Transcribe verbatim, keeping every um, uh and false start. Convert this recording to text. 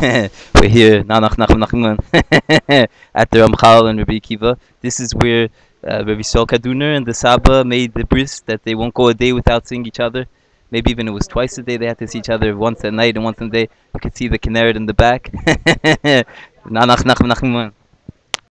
We're here, Nanach, Nachum, Nachum, at the Ramchal and Rabbi Akiva. This is where uh, Rabbi Sol Kaduner and the Saba made the bris that they won't go a day without seeing each other. Maybe even it was twice a day they had to see each other, once at night and once a day. You could see the Kinneret in the back. Nanach, Nachum, Nachum.